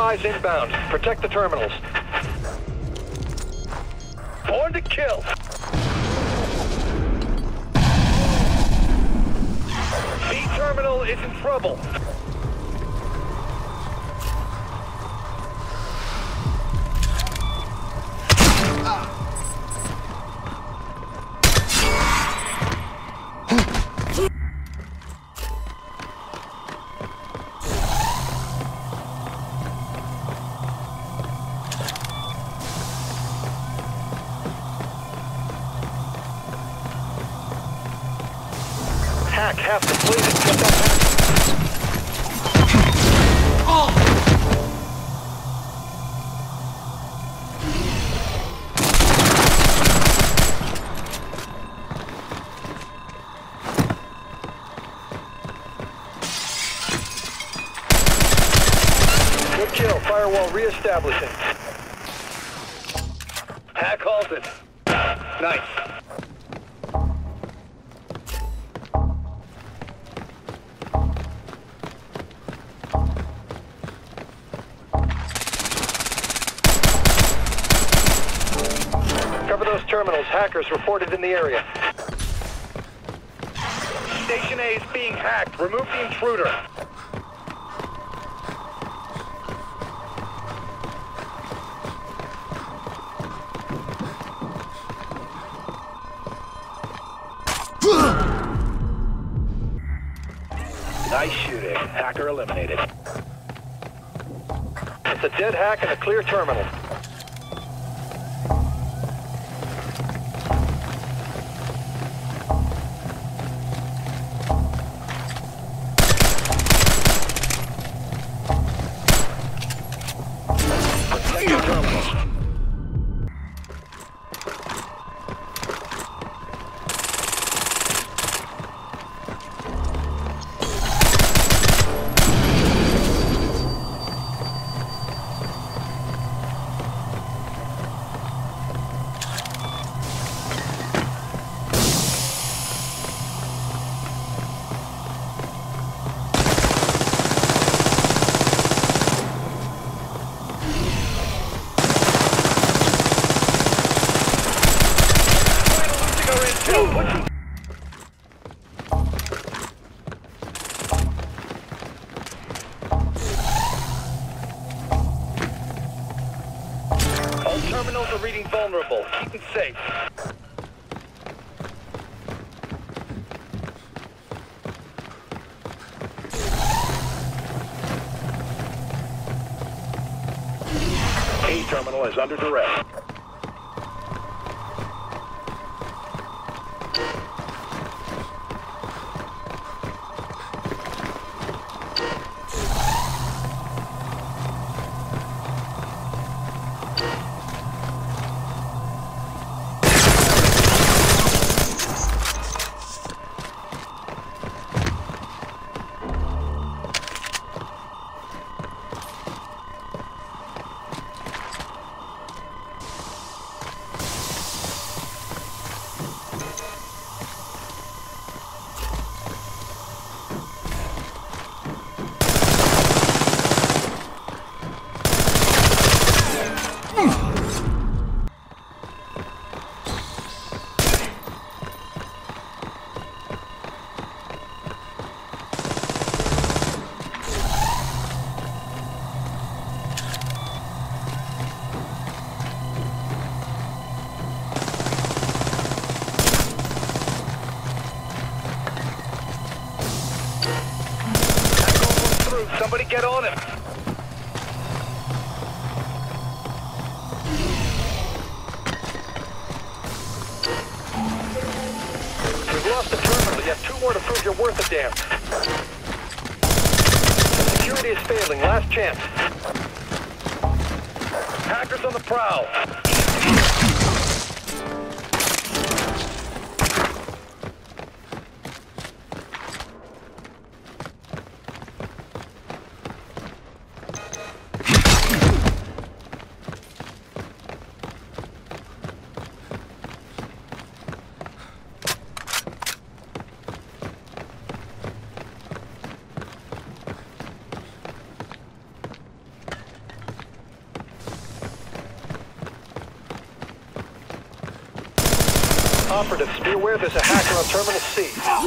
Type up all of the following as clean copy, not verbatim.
eyes inbound. Protect the terminals. Born to kill. B terminal is in trouble. Hack half completed. Get that hack. Good kill. Firewall reestablishing. Hack halted. Nice. Cover those terminals. Hackers reported in the area. Station A is being hacked. Remove the intruder. Nice shooting. Hacker eliminated. It's a dead hack and a clear terminal. Protect your terminals. All terminals are reading vulnerable. Keep them safe. A terminal is under duress. Somebody get on him! You've lost the terminal. You have 2 more to prove you're worth a damn. Security is failing. Last chance. Hackers on the prowl. Operatives, be aware there's a hacker on Terminal C.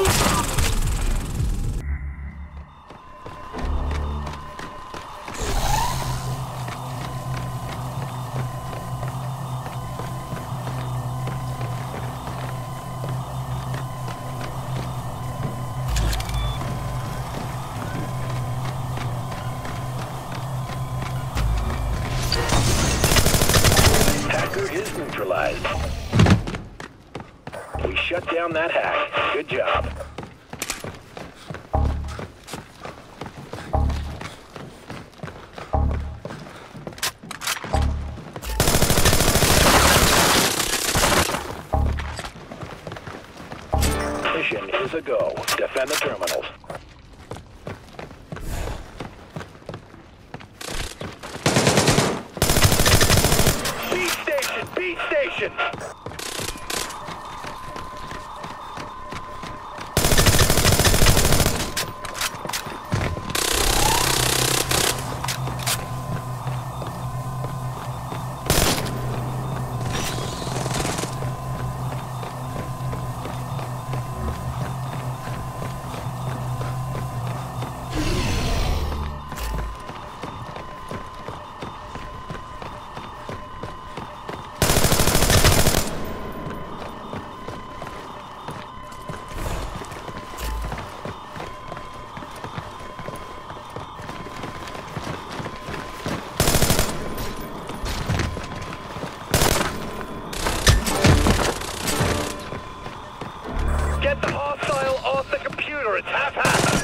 Hacker is neutralized. We shut down that hack. Good job. Mission is a go. Defend the terminals. B station! Get the hostile off the computer. It's half-half.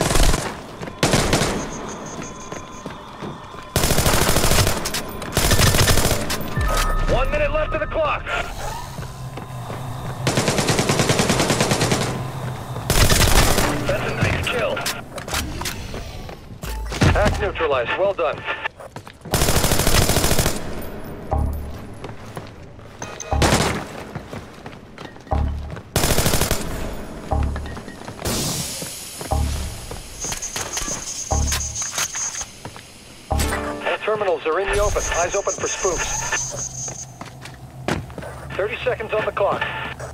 One minute left of the clock. That's a nice kill. Hack neutralized. Well done. Terminals are in the open. Eyes open for spooks. 30 seconds on the clock.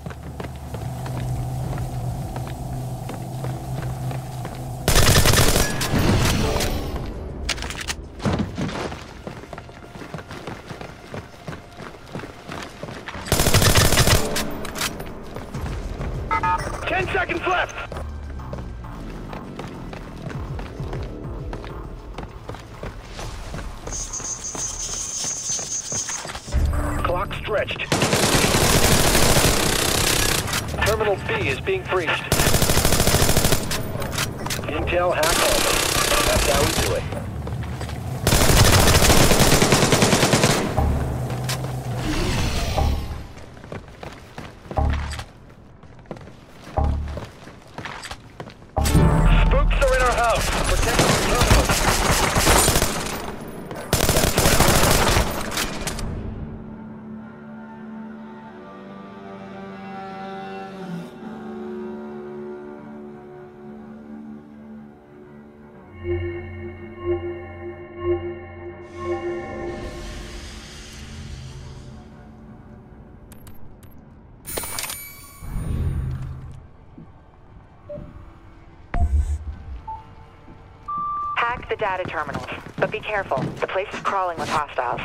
Ten seconds left. Clock stretched. Terminal B is being breached. Intel hack over. That's how we do it. Spooks are in our house. Protect the terminals. Hack the data terminals, but be careful. The place is crawling with hostiles.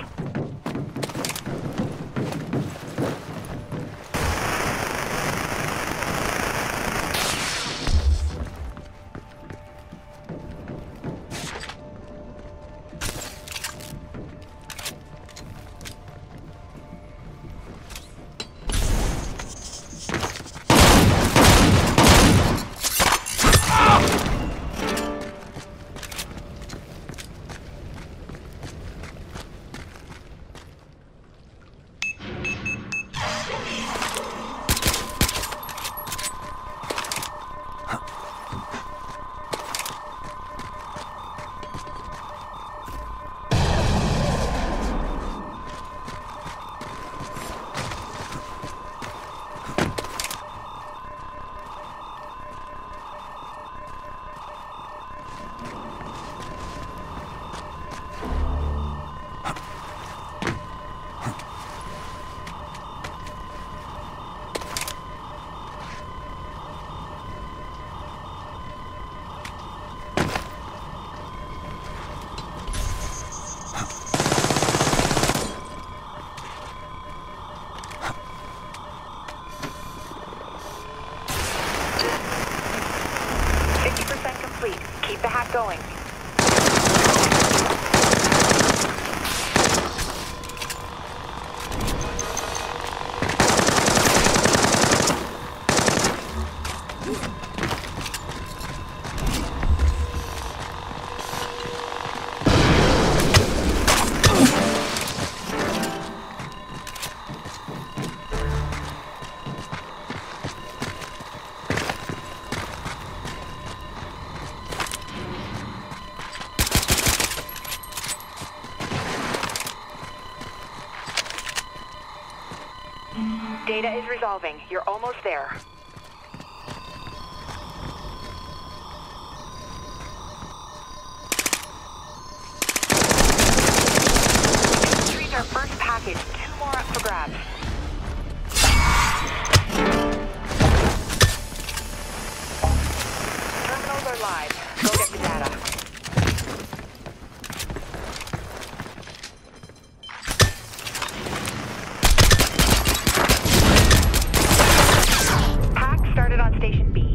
going. Data is resolving. You're almost there. Retrieved our first package. 2 more up for grabs. Terminals are live. Go get the data. On Station B.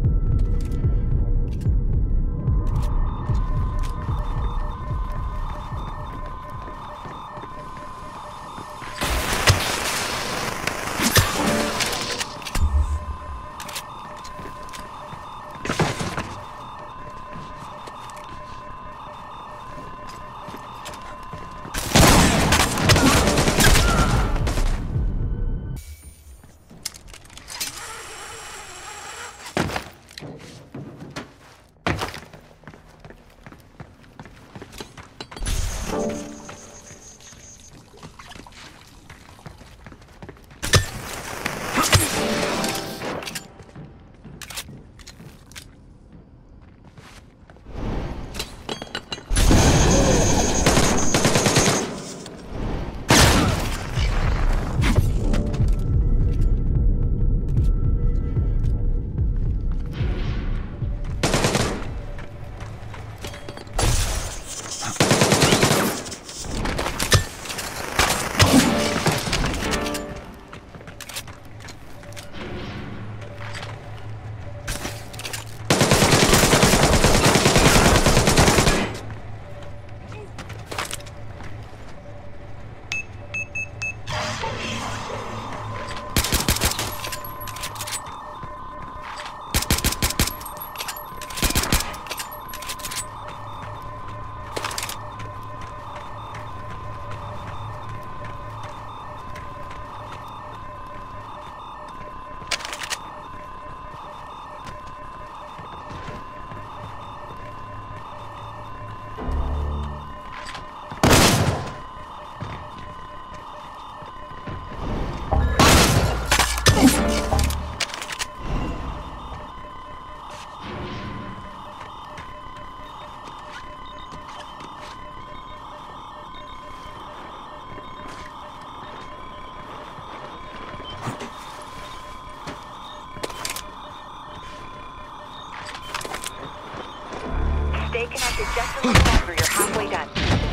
Stay connected just a little longer. You're halfway done.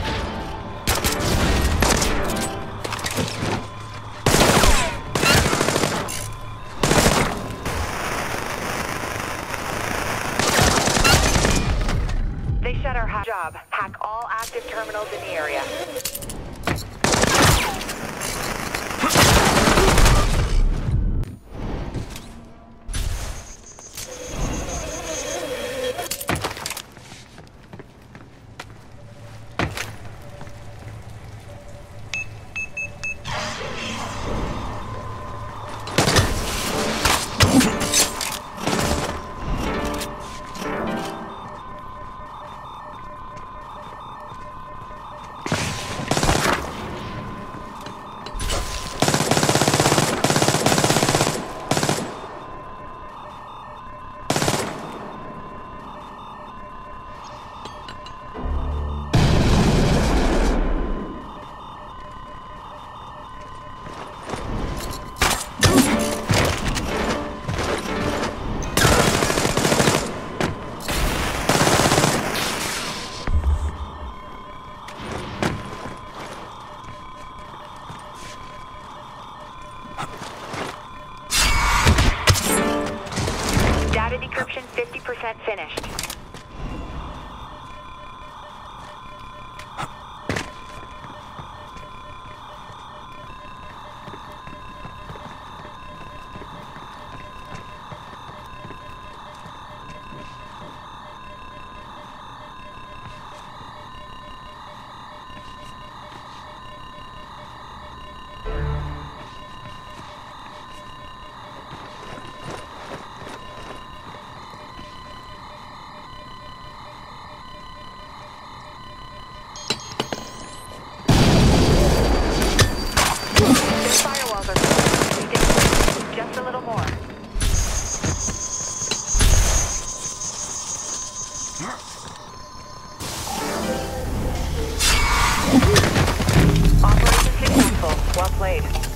They shut our job. Hack all active terminals in the area. Data decryption 50% finished. Well played.